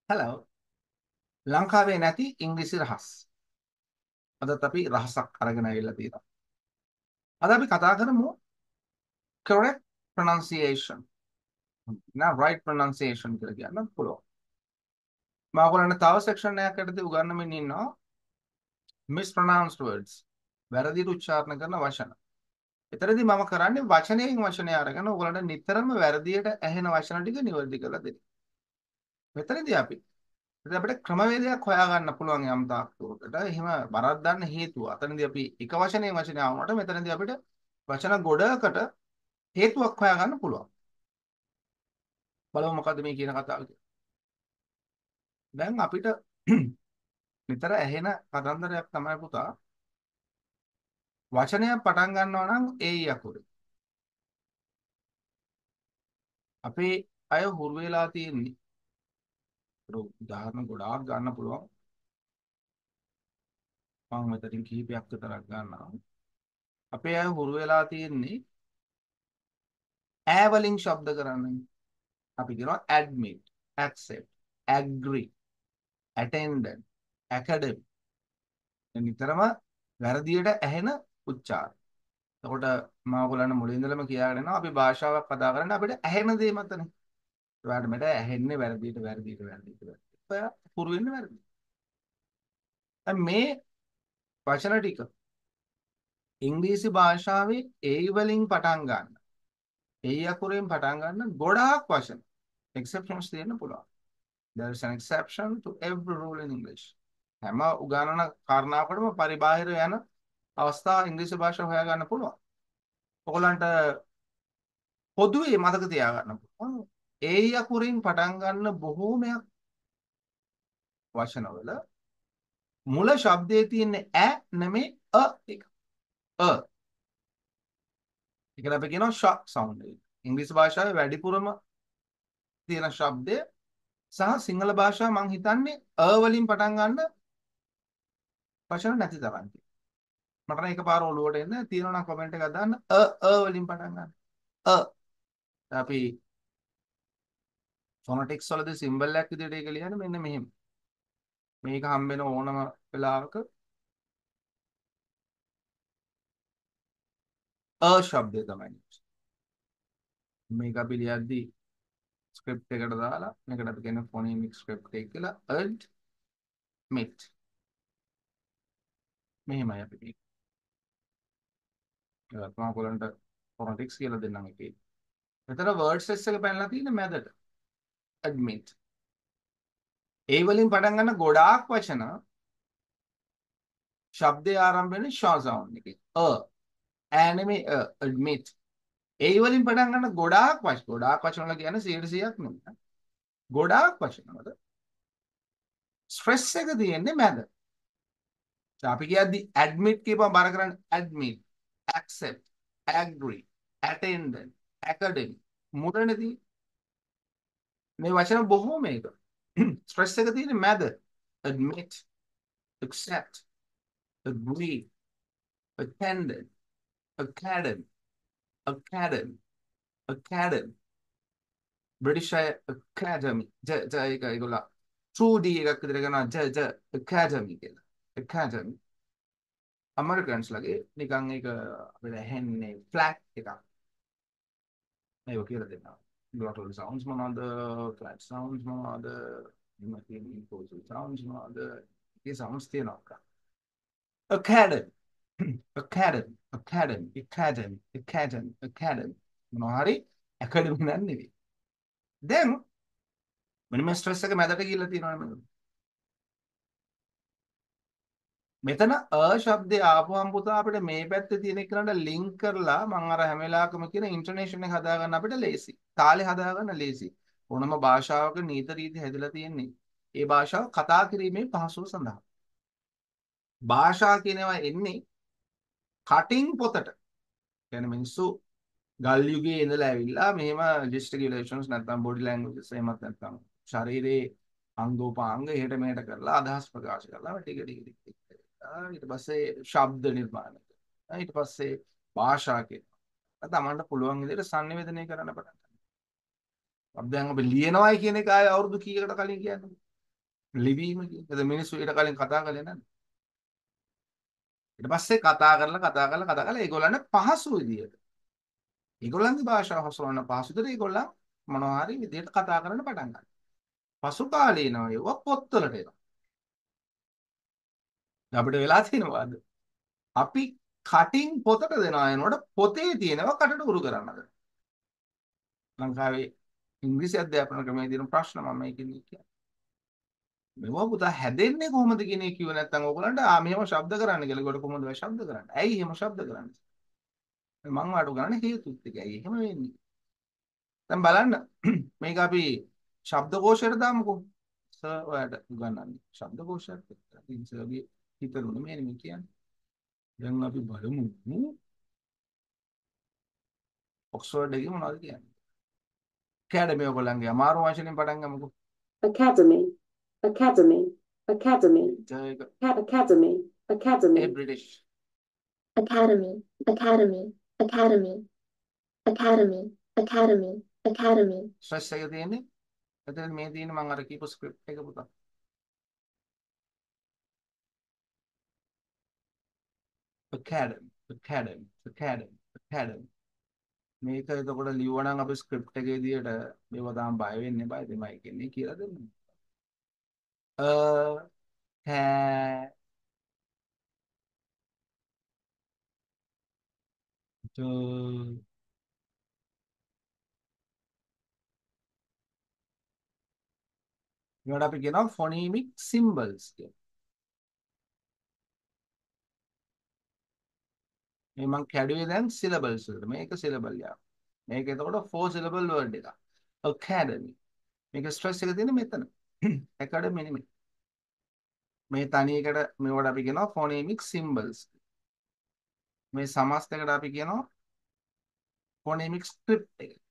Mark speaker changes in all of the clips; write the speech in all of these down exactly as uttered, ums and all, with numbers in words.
Speaker 1: Hello. ලංකාවේ නැති ඉංග්‍රීසි රහස්. අදත් අපි රහසක් අරගෙන ආවිල්ලා තියෙනවා. අද අපි කතා කරමු correct pronunciation. නා right pronunciation කියලා කියන්න පුළුවන්. මම ඔයගොල්ලන්ට තව section එකක් යටතේ උගන්වමින් ඉන්නවා mispronounced words. වැරදිට උච්චාරණය කරන වචන. එතරම්දී මම කරන්නේ වචනයෙන් වචනය අරගෙන ඔයගොල්ලන්ට නිතරම වැරදියට ඇහෙන වචන ටික නිවැරදි කරලා දෙන්න. මෙතනදී අපි ඉතින් අපිට ක්‍රමවේදයක් හොයාගන්න පුළුවන් යම් තාක් දුරකට. එහෙම වරද්දන්න හේතුව. අතනදී අපි එක වචනයෙන් වචනය ආවමට මෙතනදී අපිට වචන ගොඩකට හේතුවක් හොයාගන්න පුළුවන්. බලමු මොකද්ද මේ කියන කතාව කියලා. දැන් අපිට නිතර ඇහෙන කතන්දරයක් තමයි පුතා වචනයක් පටන් ගන්නවා නම් ඒ යකුරේ. අපේ අය හුරු වෙලා තියෙන්නේ උදාහරණ ගොඩාක් ගන්න පුළුවන්. මම මෙතනින් කිහිපයක් විතරක් ගන්නවා. අපේ අය හුරු වෙලා තියෙන්නේ ඈ වලින් ශබ්ද කරන්නේ. අපි කියනවා admit, accept, agree, attendant, academic. නිතරම වැරදියට ඇහෙන උච්චාර. එතකොට මම ඔයගොල්ලන්ට මුලින් ඉඳලම කියාගෙන යනවා අපි භාෂාවක් කතා කරන්නේ අපිට ඇහෙන දේ මතනේ. ඔයාලට මට ඇහෙන්නේ වැරදියට වැරදියට වැරදියට වැරදියට. ඔයා පුරු වෙන්නේ වැරදි. දැන් මේ වචන ටික ඉංග්‍රීසි භාෂාවේ ඒ වලින් පටන් ගන්න. ඒ අකුරෙන් පටන් ගන්න ගොඩාක් වචන. exceptions තියෙන්න පුළුවන්. There is an exception to every rule in English. හැම උගානන කාරණාවකටම පරිබාහිර යන අවස්ථා ඉංග්‍රීසි භාෂාව හොයා ගන්න පුළුවන්. ඔයගලන්ට පොදුවේ මතක තියාගන්න පුළුවන්. ඒ අකුරින් පටන් ගන්න බොහෝමයක් වචනවල මුල ශබ්දයේ තියෙන ඈ නෙමෙයි අ එක. අ. ඒකට අපි කියනවා ෂ සවුන්ඩ් එක. ඉංග්‍රීසි භාෂාවේ වැඩිපුරම තියෙන ශබ්දය සහ සිංහල භාෂාව මං හිතන්නේ අ වලින් පටන් ගන්න වචන නැති තරම්. මට නම් එකපාර ඔළුවට එන්නේ තියෙනවා නම් කමෙන්ට් එකක් දාන්න අ අ වලින් පටන් ගන්න. අ අපි ෆොනටික්ස් වලදී සිම්බල් එකක් විදිහට ඒක ලියන්නේ මෙන්න මෙහෙම. මේක හම්බෙන ඕනම වෙලාවක අ ශබ්දය තමයි. මේක අපි ලියද්දී ස්ක්‍රිප්ට් එකට දාලා මේකට අපි කියන ෆොනීමික් ස්ක්‍රිප්ට් එක කියලා අඩ් මිට්. මෙහෙමයි අපි මේක. ඒක තමයි ඔයගලන්ට ෆොනටික්ස් කියලා දෙන්නම් එකේ. මෙතන වර්ඩ් සෙස් එක පැනලා තියෙන මැදට admit. ඒ වලින් පටන් ගන්න ගොඩාක් වචන ශබ්දය ආරම්භ වෙන්නේ ෂ සවුන්ඩ් එකේ. අ ඈ නෙමෙයි අ admit. ඒ වලින් පටන් ගන්න ගොඩාක් වචන ගොඩාක් වචන වල කියන්නේ සීයට සීයක් නෙමෙයි. ගොඩාක් වචන වල ස්ට්‍රෙස් එක තියෙන්නේ මැද. අපි කියද්දි admit කියපුවම බර කරන්නේ admit, accept, agree, attendant, academic මුලනේදී මේ වචන බොහෝ මේක ස්ට්‍රෙස් එක තියෙන්නේ මැද. admit, accept, agree, attendant, academy, academy, academy, British Academy, ज ज එක ඒගොල්ලෝ two D එකක් විතර කරනවා ज ज academy කියලා. academy අමරිකන්ස් ලගේ නිකන් ඒක අපිට ඇහෙන්නේ ෆ්ලැට් එකක්. මේක කියලා දෙනවා. glottal sounds මොනවාද? flat sounds මොනවාද? ඉමතින් posal sounds මොනවාද? ඒ sounds තියෙනවා. academy academy academy academy academy academy මොනවා හරි academy නන් නෙවෙයි. දැන් මෙන්න මේ ස්ට්‍රෙස් එක මැදට ගිහිල්ලා තියෙනවනේ මෙතන. මෙතන අ ශබ්දය ආපුවම පුතා අපිට මේ පැත්තේ තියෙන එකනට ලින්ක් කරලා මම අර හැම වෙලාවකම කියන ඉන්ටෝනේෂන් එක හදාගන්න අපිට ලේසි. තාලේ හදාගන්න ලේසි. ඕනම භාෂාවක නීත රීති හැදලා තියෙන්නේ. ඒ භාෂාව කතා කිරීමේ පහසුව සඳහා. භාෂා කියනවා එන්නේ කටින් පොතට. කියන්නේ මිනිස්සු ගල් යුගයේ ඉඳලා ඇවිල්ලා මෙහෙම ජෙස්ටිකියුලේෂන්ස් නැත්නම් බොඩි ලැන්ග්වේජස් එහෙමත් නැත්නම් ශරීරයේ අංගෝපාංග එහෙට මෙහෙට කරලා අදහස් ප්‍රකාශ කරලා ටික ටික ටික ටික කරලා ඊට පස්සේ ශබ්ද නිර්මාණය කරනවා. ඊට පස්සේ භාෂා කියනවා. තමන්ට පුළුවන් විදිහට sannivedanaya කරන්න පටන් ගන්නවා. අපි දැන් අපි ලියනවායි කියන එක ආයේ අවුරුදු කීයකට කලින් කියන්නේ. ලිවීම කියන්නේ මිනිස්සු ඊට කලින් කතා කළේ නැද්ද? ඊට පස්සේ කතා කරලා කතා කරලා කතා කරලා ඒගොල්ලන්ට පහසු විදියට ඒගොල්ලන්ගේ භාෂාව හසුරවන්න පහසු විදියට ඒගොල්ලන් මොනවා හරි විදියට කතා කරන්න පටන් ගන්නවා. පසු කාලීනව ඒවා පොත්වලට එනවා. අපිට වෙලා තියෙනවාද? අපි කටින් පොතට දෙනවා එනකොට පොතේ තියෙනවා කටට උරු කරන්නද? ලංකාවේ ඉංග්‍රීසි අධ්‍යාපන ක්‍රමයේ තියෙන ප්‍රශ්න මම මේකෙන් කියන්නේ. මේවා පුතා හැදෙන්නේ කොහොමද කියන එක කිව්ව නැත්නම් ඕගලන්ට ආ මෙහෙම ශබ්ද කරන්න කියලා ඒකට කොහොමද ඔය ශබ්ද කරන්නේ? ඇයි එහෙම ශබ්ද කරන්නේ? මං අඩු ගන්න හේතුත් එක ඇයි එහෙම වෙන්නේ? දැන් බලන්න මේක අපි ශබ්දකෝෂයට දාමුකෝ. සර් ඔයාලට උගන්වන්නේ ශබ්දකෝෂයක් එක්ක. ඉතින් සර්ගේ හිතරුනේ මේ නෙමෙයි කියන්නේ. දැන් අපි බලමු ඔක්ස්ෆර්ඩ් එකේ මොනවද කියන්නේ? කැඩමි ඔයගොල්ලන්ගේ අමාරු වචනෙන් පටන් ගමුකෝ.
Speaker 2: Academy, academy, academy,
Speaker 1: ඒක
Speaker 2: Ca- academy,
Speaker 1: ඒ
Speaker 2: academy,
Speaker 1: British.
Speaker 2: academy, academy, academy, academy, academy, academy,
Speaker 1: stress එක තියෙන්නේ. එතන මේ තියෙන මම අර කියපු ස්ක්‍රිප්ට් එක පුතා. academy, academy, academy, academy. මේක එතකොට ලියුවනම් අපි ස්ක්‍රිප්ට් එකේ විදියට මේව තාම බය වෙන්නේ බය දෙමයි කියන්නේ කියලා දෙන්න. අ කෑ තු මේවට අපි කියනවා ෆොනීමික් සිම්බල්ස් කියලා. මේ මං කැඩුවේ දැන් සිලබල්ස් වලට. මේක සිලබල් යක්. මේක එතකොට four syllable word එකක්. academy. මේක ස්ට්‍රෙස් එක තියෙන්නේ මෙතන. academy නෙමෙයි. මේ තනි එකට මේවට අපි කියනවා ෆොනීමික් සිම්බල්ස්. මේ සමස්තයකට අපි කියනවා ෆොනීමික් ස්ක්‍රිප්ට් එක.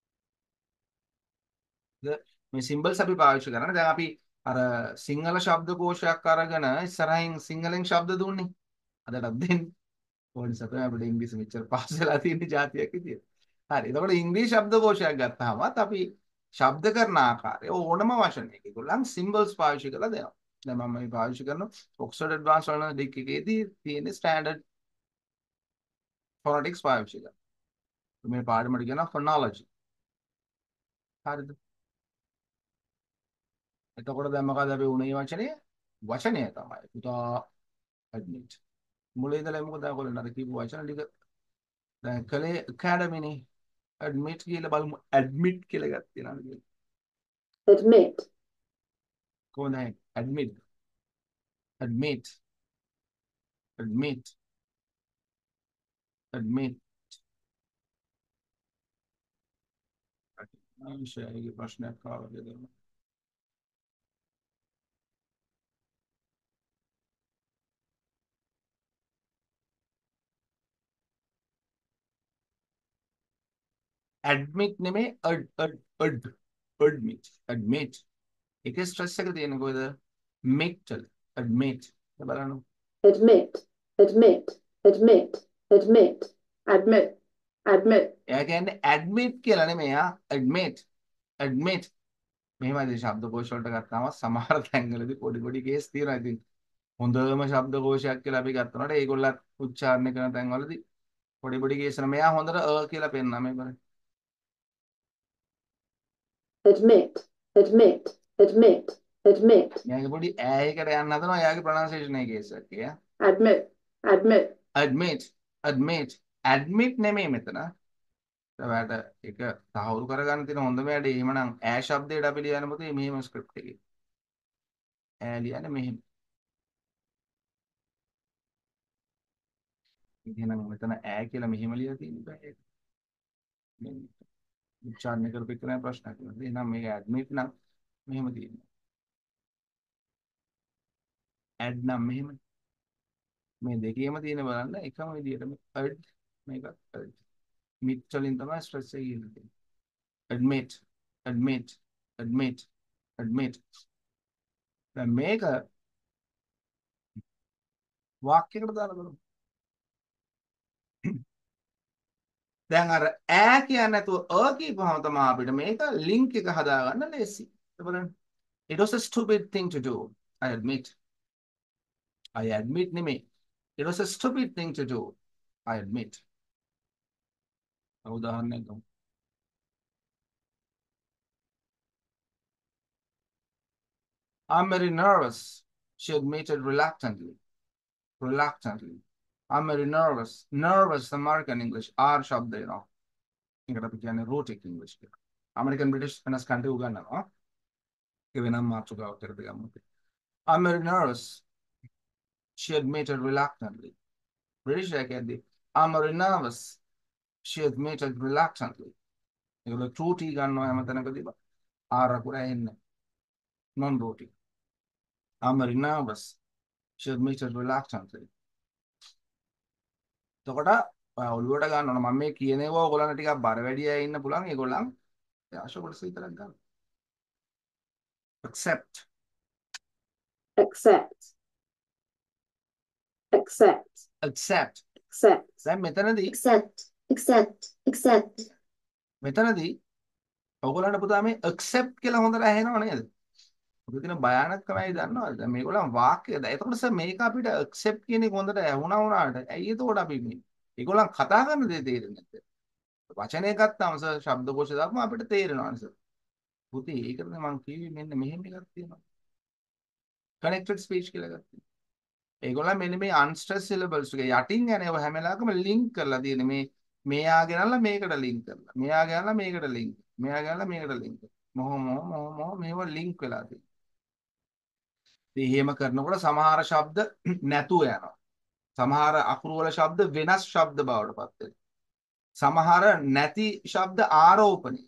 Speaker 1: මේ සිම්බල්ස් අපි පාවිච්චි කරන්නේ දැන් අපි අර සිංහල ශබ්දකෝෂයක් අරගෙන ඉස්සරහින් සිංහලෙන් ශබ්ද දුන්නේ. අදටත් දෙන්නේ. ඕනි සතම අපිට ඉංග්‍රීසි මෙච්චර පාස් වෙලා තියෙන જાතියක් විදියට. හරි. එතකොට ඉංග්‍රීසි ශබ්දකෝෂයක් ගත්තාමත් අපි ශබ්ද කරන ආකාරය ඕනම වචනයක ඒගොල්ලන් සිම්බල්ස් පාවිච්චි කරලා දෙනවා. දැන් මම මේ පාවිච්චි කරන ඔක්ස්ෆර්ඩ් ඇඩ්වාන්ස් ලර්නර් ඩික් එකේදී තියෙන ස්ටෑන්ඩඩ් ෆොනටික්ස් පාවිච්චි කරනවා. මේ පාඩමට කියනවා ෆොනොලොජි. හරිද? එතකොට දැන් මොකද අපි උනේ වචනේ? වචනය තමයි. පුතා ඇඩ්මිට්. මුලින් ඉඳලා මොකද ඔයගොල්ලෝ අර කියපු වචන ටික දැන් කලේ academy admit කියලා බලමු admit කියලා එකක් තියෙනවා නේද?
Speaker 2: admit,
Speaker 1: කොහොමද admit admit admit admit ආශාගේ ප්‍රශ්නයක් ආවද දෙන්න. admit නෙමෙයි ad ad ad admit admit එකේ ස්ට්‍රෙස් එක තියෙන්නේ කොහෙද? mit admit බලන්න.
Speaker 2: admit, admit, admit, admit, admit, admit,
Speaker 1: එයා කියන්නේ admit කියලා නෙමෙයි ආ admit admit මෙහෙමයි ශබ්දකෝෂ වලට ගත්තාම සමහර තැන්වලදී පොඩි පොඩි කේස් තියෙනවා. ඉතින් හොඳම ශබ්දකෝෂයක් කියලා අපි ගත්තොත් ඒගොල්ලන් උච්චාරණය කරන තැන්වලදී පොඩි පොඩි කේස් වෙනවා. මෙයා හොඳට අ කියලා පෙන්නනවා මේ බලන්න.
Speaker 2: admit, admit, admit, admit,
Speaker 1: මෙයාගේ පොඩි ඈයකට යන්න හදනවා. එයාගේ ප්‍රොනන්සියේෂන් එකේ කේස් එකක්. යා
Speaker 2: admit, admit,
Speaker 1: admit admit admit නෙමෙයි මෙතන. ඔයාලට ඒක තහවුරු කරගන්න තියෙන හොඳම වැඩේ එහෙමනම් ඈ ශබ්දයට අපි ලියන්න පුතේ මෙහෙම ස්ක්‍රිප්ට් එකේ. ඈ ලියන්නේ මෙහෙම. එහෙනම් මෙතන ඈ කියලා මෙහෙම ලියලා තියෙන්න බෑ. මේ උච්චාරණය කරපු එක නෑ ප්‍රශ්නයක් නේද? එහෙනම් මේක ඇඩ්මිට් නම් මෙහෙම තියෙනවා. ඇඩ් නම් මෙහෙම. මේ දෙකේම තියෙන බලන්න එකම විදිහටම ඇඩ් මේකත් ඇඩ්. මිත් වලින් තමයි ස්ට්‍රෙස් එක ඉන්නේ. admit admit admit admit දැන් මේක වාක්‍යයකට දාලා බලමු. දැන් අර ඈ කියන්නේ නැතුව අ කියපුවාම තමයි අපිට මේක ලින්ක් එක හදාගන්න ලේසි. බලන්න. It was a stupid thing to do. I admit. I admit නෙමෙයි. It was a stupid thing to do. I admit. උදාහරණයක් ගමු. I'm very nervous. She admitted reluctantly. Reluctantly. I'm very nervous. Nervous American English. R शब्द है ना. इनका तो क्या है rotic English के. American British වෙනස් country උගන්වනවා. ඒ වෙනම මාතෘකාවක් කරලා ගමු. I'm very nervous. She admitted reluctantly. British එකදී I'm very nervous. She admitted reluctantly. ඒගොල්ලෝ true T ගන්නවා හැම තැනකදී. R අකුර එන්නේ. Non rotic. I'm very nervous. She admitted reluctantly. එතකොට ඔළුවට ගන්න ඕන මම මේ කියනේවා ඔයගොල්ලන්ට ටිකක් බර වැඩි අය ඉන්න පුළුවන් ඒගොල්ලන් ආශා කොටස විතරක් ගන්න. Accept.
Speaker 2: accept, accept,
Speaker 1: Accept.
Speaker 2: accept,
Speaker 1: දැන් මෙතනදී
Speaker 2: accept, accept, accept,
Speaker 1: මෙතනදී ඔයගොල්ලන්ට පුතා මේ accept කියලා හොඳට ඇහෙනව නේද? ඔක තියෙන භයානකමයි දන්නවද? දැන් මේගොල්ලන් වාක්‍යද. එතකොට සර් මේක අපිට accept කියන එක හොඳට ඇහුණා වුණාට ඇයි එතකොට අපි මේ ඒගොල්ලන් කතා කරන දේ තේරෙන්නේ නැත්තේ? වචනය ගත්තාම සර් ශබ්දකෝෂය දාපම අපිට තේරෙනවා නේද? පුතේ ඒකද මම කිව්වේ මෙන්න මෙහෙම එකක් තියෙනවා. connected speech කියලා එකක් තියෙනවා. ඒගොල්ලන් මෙන්න මේ unstressed syllables ටික යටින් යන ඒවා හැම වෙලාවකම link කරලා තියෙන මේ මෙයාගේ නල්ලා මේකට link කරලා. මෙයාගේ නල්ලා මේකට link. මෙයාගේ නල්ලා මේකට link. මොහ මොහ මොහ මොහ මේවා link වෙලා තියෙනවා. ඉතින් එහෙම කරනකොට සමහර ශබ්ද නැතුව යනවා. සමහර අකුරු වල ශබ්ද වෙනස් ශබ්ද බවට පත් වෙනවා. සමහර නැති ශබ්ද ආරෝපණය.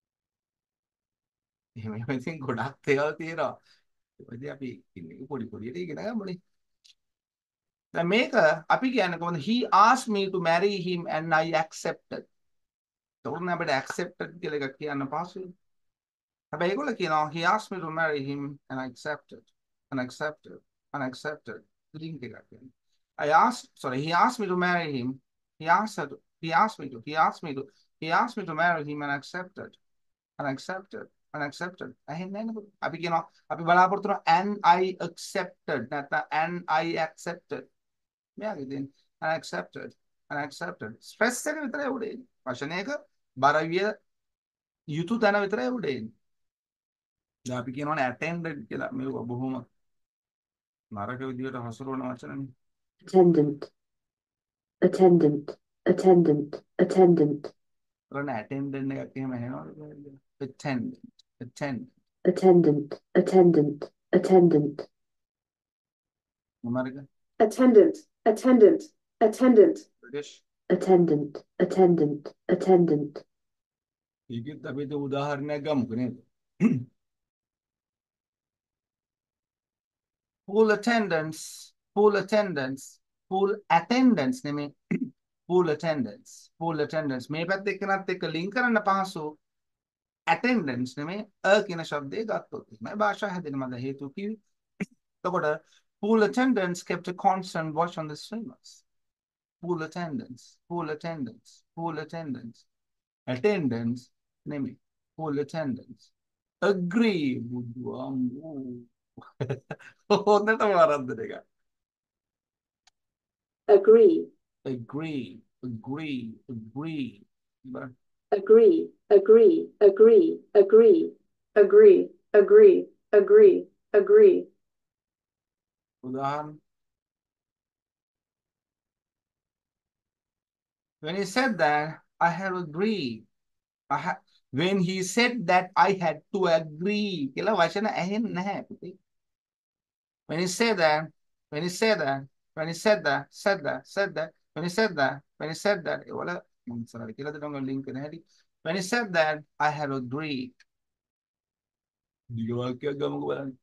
Speaker 1: එහෙම එහෙම ඉතින් ගොඩක් ඒවා තියෙනවා. ඒකදී අපි ඉන්නේ පොඩි පොඩියට ඉගෙන ගන්නනේ. දැන් මේක අපි කියන්නේ කොහොමද? He asked me to marry him and I accepted. තෝරන්නේ අපිට accepted කියලා එකක් කියන්න පහසුයි. හැබැයි ඒගොල්ලෝ කියනවා he asked me to marry him and I accepted. And accepted. And accepted. Link එකක් කියන්නේ. I asked, sorry, he asked me to marry him. He asked her to, he asked me to, he asked me to, he asked me to marry him and accepted. And accepted. And accepted. ඇහෙන්නේ නැහැ නේද? අපි කියනවා අපි බලාපොරොත්තු වෙනවා and I accepted නැත්නම් and I accepted. මෙයාගේ දෙන්නේ and accepted. And accepted. stress එක විතරයි උඩ එන්නේ. වචනයක බර විය යුතු තැන විතරයි උඩ එන්නේ. දැන් අපි කියනවානේ attended කියලා. මේක බොහොම නරක විදියට හසුරවන වචනනේ.
Speaker 2: attendant, attendant, attendant, attendant,
Speaker 1: කරන attendant එකක් එහෙම එනවද? attendant, attendant.
Speaker 2: attendant, attendant, attendant,
Speaker 1: මොනවාද?
Speaker 2: attendant, attendant, attendant,
Speaker 1: British.
Speaker 2: attendant, attendant, attendant,
Speaker 1: ඒකෙත් අපි ද උදාහරණයක් ගමුකෝ නේද? Pool attendance, pool attendance, pool attendance නෙමෙයි pool attendance, pool attendance. මේ පැත්ත එක්කනත් එක්ක link කරන්න පහසු attendance නෙමෙයි a කියන શબ્දේ ගත්තොත්. මේ භාෂා හැදෙන මත හේතු කිව්වේ. එතකොට pool attendance kept a constant watch on the swimmers. Pool attendance, pool attendance, pool attendance. Attendance නෙමෙයි pool attendance. Agree බුදුආ. හොඳට වරද්දන එක.
Speaker 2: agree,
Speaker 1: Agree, agree, agree.
Speaker 2: agree, agree, agree, agree, agree, agree, agree, agree,
Speaker 1: උදාහරණ. When he said that, I had agreed. I had, when he said that, I had to agree. කියලා වචන ඇහෙන්නේ නැහැ පුතේ. When he said that, when he said that, when he said that, said that, said that, when he said that, when he said that, ඒ වල මම ඉස්සරහට කියලා දෙනවා link එක නැහැටි. When he said that, I had agreed. දිග වාක්‍යයක් ගමුකෝ බලන්න.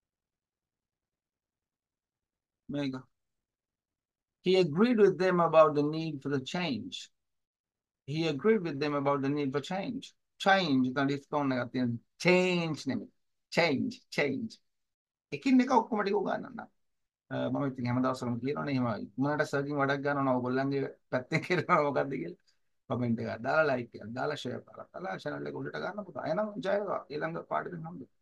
Speaker 1: මේක. He agreed with them about the need for the change. He agreed with them about the need for change. Change, that is going to change නෙමෙයි. Change, change. එකින් එක ඔක්කොම ටික උගන්වන්න. මම ඉතින් හැමදාසම කියනවනේ එහෙම ඉක්මනට සර්චින් වඩක් ගන්නවා ඔයගොල්ලන්ගේ පැත්තෙන් කරනවා මොකද්ද කියලා. කමෙන්ට් එකක් දාලා ලයික් එකක් දාලා ෂෙයා කරලා දාලා channel එක උඩට ගන්න පුතා. එහෙනම් ජය වේවා. ඊළඟ පාඩෙන් හම්බෙමු.